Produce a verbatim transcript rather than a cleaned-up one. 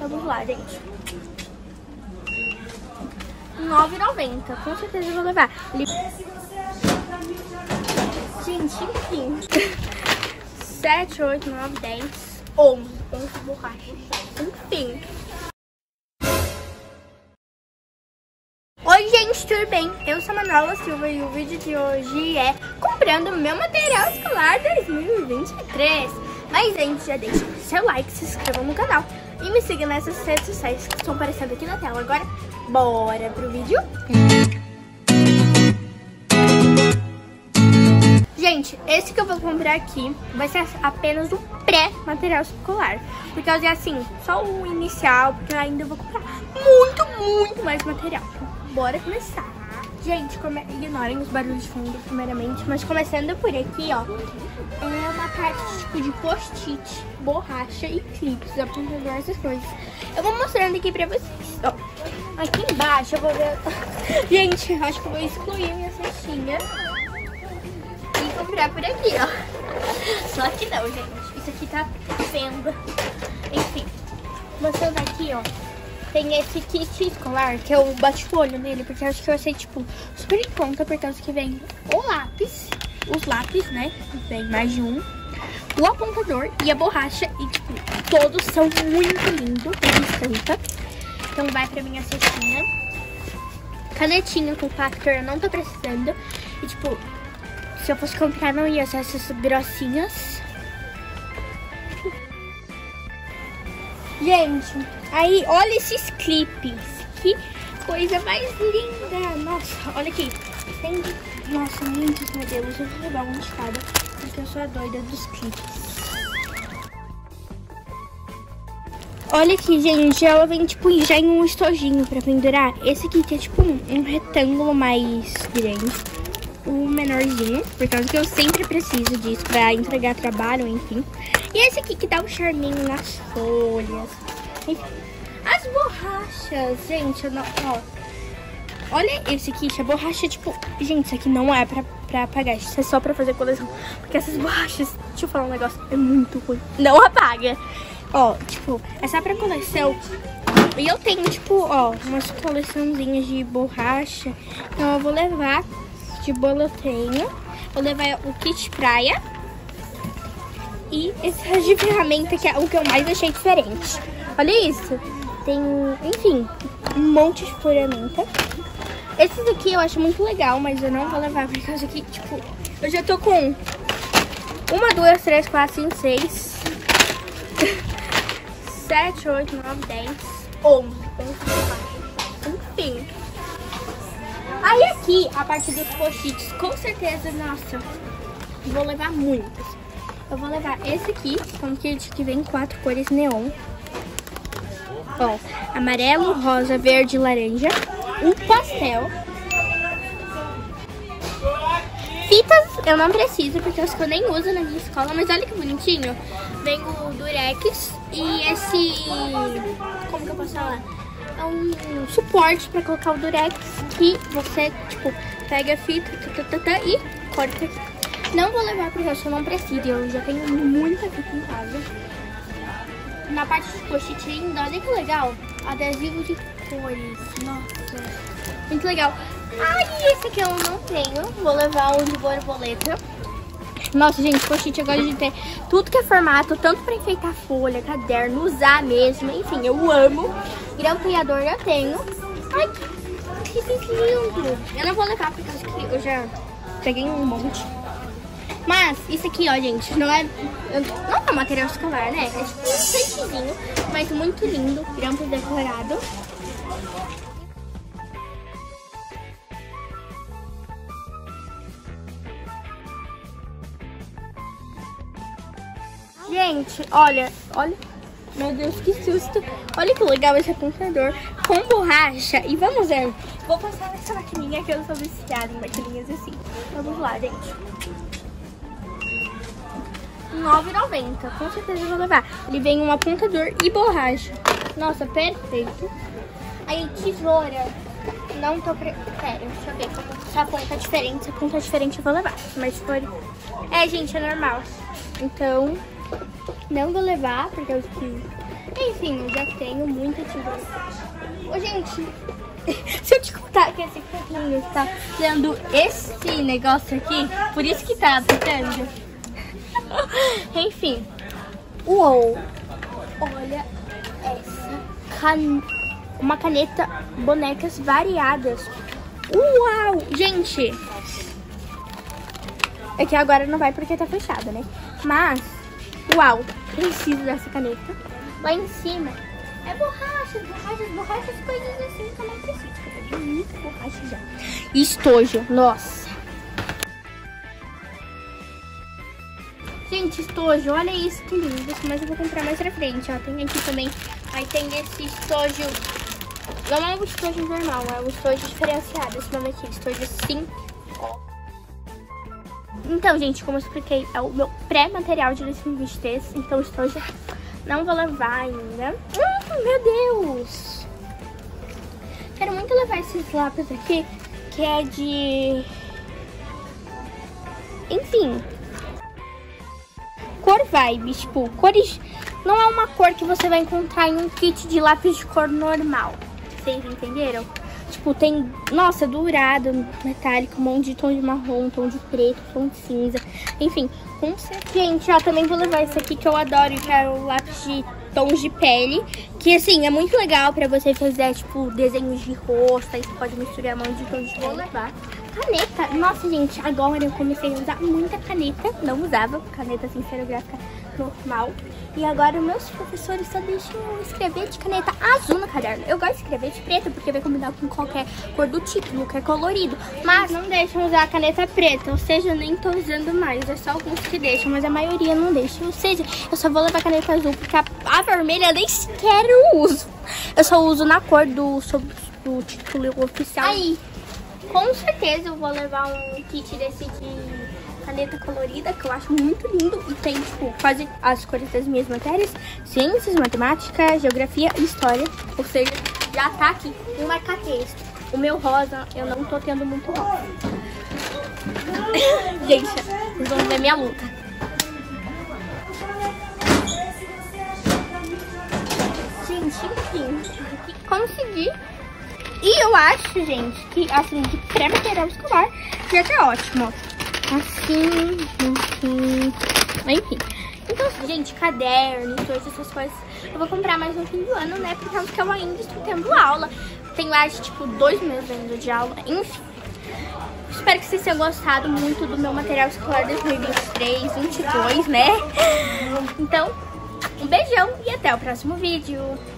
Vamos lá, gente. nove reais e noventa centavos. Com certeza eu vou levar. Gente, enfim. sete, oito, nove, dez, onze. onze borrachas. Enfim. Oi, gente, tudo bem? Eu sou a Manuela Silva e o vídeo de hoje é comprando meu material escolar dois mil e vinte e três. Mas antes, já deixa seu like, se inscreva no canal e me siga nessas redes sociais que estão aparecendo aqui na tela. Agora, bora pro vídeo? Gente, esse que eu vou comprar aqui vai ser apenas o pré-material escolar. Porque eu usei assim, só o inicial, porque eu ainda vou comprar muito, muito mais material. Então, bora começar. Gente, come... ignorem os barulhos de fundo primeiramente, mas começando por aqui, ó, é uma parte tipo de post-it, borracha e clipes, apontador, essas coisas. Eu vou mostrando aqui pra vocês, ó. Aqui embaixo eu vou ver... Gente, acho que eu vou excluir minha cestinha e comprar por aqui, ó. Só que não, gente, isso aqui tá venda. Enfim, mostrando aqui, ó. Tem esse kit escolar, que eu bati o olho nele, porque eu acho que eu achei, tipo, super em conta, por causa que vem o lápis, os lápis, né, vem mais de um, o apontador e a borracha, e, tipo, todos são muito lindos, tem estampa. Então vai pra minha cestinha. Canetinha com factor, eu não tô precisando. E, tipo, se eu fosse comprar, não ia ser essas grossinhas. Gente, aí, olha esses clipes. Que coisa mais linda. Nossa, olha aqui. Tem, nossa, muitos modelos. Eu vou levar um de cada, porque eu sou a doida dos clipes. Olha aqui, gente. Ela vem, tipo, já em um estojinho pra pendurar. Esse aqui que é, tipo, um, um retângulo mais grande. O menorzinho, por causa que eu sempre preciso disso pra entregar trabalho, enfim. E esse aqui que dá um charminho nas folhas. Enfim. As borrachas, gente, eu não, ó. Olha esse kit, a borracha, tipo... Gente, isso aqui não é pra, pra apagar, isso é só pra fazer coleção. Porque essas borrachas, deixa eu falar um negócio, é muito ruim. Não apaga. Ó, tipo, é só pra coleção. E eu tenho, tipo, ó, umas coleçãozinhas de borracha. Então eu vou levar... De bolo eu tenho. Vou levar o kit praia. E esse de ferramenta, que é o que eu mais achei diferente. Olha isso. Tem, enfim, um monte de ferramenta. Esses aqui eu acho muito legal, mas eu não vou levar por causa que, tipo, eu já tô com uma, duas, três, quatro, cinco, seis, sete, oito, nove, dez, onze. Enfim. Aí aqui, a parte dos post-its, com certeza, nossa, vou levar muitos. Eu vou levar esse aqui, que é um kit que vem quatro cores neon. Ó, amarelo, rosa, verde e laranja. Um pastel. Fitas eu não preciso, porque eu, eu nem uso na minha escola, mas olha que bonitinho. Vem o durex e esse... Como que eu posso falar? É um suporte pra colocar o durex, que você, tipo, pega a fita tatatata, e corta aqui. Não vou levar porque eu não preciso, eu já tenho muita fita em casa. Na parte de post-it ainda, olha que legal, adesivo de cores, nossa, muito legal. Ah, e esse aqui eu não tenho, vou levar um de borboleta. Nossa, gente, post-it eu gosto de ter tudo que é formato, tanto pra enfeitar folha, caderno, usar mesmo, enfim, eu amo. Grampeador eu tenho. Ai, que lindo. Eu não vou levar porque eu já peguei um monte. Mas, isso aqui, ó, gente, não é, não é material escolar, né? É tipo um enfeitezinho, mas muito lindo, grampo decorado. Gente, olha, olha, meu Deus, que susto. Olha que legal esse apontador com borracha. E vamos ver, vou passar nessa maquininha que eu sou viciada em maquininhas assim. Vamos lá, gente. nove reais e noventa centavos, com certeza eu vou levar. Ele vem um apontador e borracha. Nossa, perfeito. Aí, tesoura. Não tô... Pre... Pera, deixa eu ver. Se a ponta é diferente, se a ponta é diferente eu vou levar. Mas se for... É, gente, é normal. Então... Não vou levar, porque eu que Enfim, eu já tenho muita tesoura. Ô, gente, se eu te contar que esse carrinho tá dando esse negócio aqui, por isso que tá apitando. Enfim. Uou! Olha essa caneta. Uma caneta, bonecas variadas. Uau! Gente! É que agora não vai porque tá fechada, né? Mas, uau! Preciso dessa caneta. Lá em cima é borrachas, borrachas, borrachas, coisas assim que eu não preciso. Eu tenho muita borracha já. E estojo, nossa. Gente, estojo, olha isso, que lindo. Mas eu vou comprar mais pra frente, ó. Tem aqui também. Aí tem esse estojo. Não é um estojo normal, é um estojo diferenciado. Esse nome aqui, estojo assim. Então, gente, como eu expliquei, é o meu pré-material de dois mil e vinte e três. Então, o estojo não vou levar ainda. Hum, meu Deus! Quero muito levar esses lápis aqui, que é de... Enfim. Cor Vibe, tipo, cores... Não é uma cor que você vai encontrar em um kit de lápis de cor normal. Vocês entenderam? Tipo, tem, nossa, dourado, metálico, um monte de tom de marrom, tom de preto, tom de cinza. Enfim, com certeza. Gente, ó, também vou levar esse aqui que eu adoro, que é o lápis de tons de pele. Que, assim, é muito legal pra você fazer, tipo, desenhos de rosto. Aí você pode misturar um monte de tons de pele. Vou levar. Caneta. Nossa, gente, agora eu comecei a usar muita caneta. Não usava caneta sincerográfica normal. E agora meus professores só deixam eu escrever de caneta azul no caderno. Eu gosto de escrever de preta porque vai combinar com qualquer cor do título, que é colorido. Mas não deixam usar a caneta preta, ou seja, eu nem tô usando mais. É só alguns que deixam, mas a maioria não deixa. Ou seja, eu só vou levar a caneta azul porque a, a vermelha eu nem sequer uso. Eu só uso na cor do, do título oficial. Aí, com certeza eu vou levar um kit desse de caneta colorida, que eu acho muito lindo. E tem, tipo, quase as cores das minhas matérias: ciências, matemática, geografia e história. Ou seja, já tá aqui um marca-texto. O meu rosa, eu não tô tendo muito rosa. Gente, vocês vão ver minha luta. Gente, enfim, consegui. E eu acho, gente, que assim, de pré-material escolar já tá ótimo, ó. Assim, assim, enfim. Então, gente, caderno, todas essas coisas eu vou comprar mais no fim do ano, né? Por causa que eu ainda estou tendo aula. Tem mais, tipo, dois meses ainda de aula. Enfim, espero que vocês tenham gostado muito do meu material escolar dois mil e vinte e três, vinte e dois, né? Então, um beijão e até o próximo vídeo.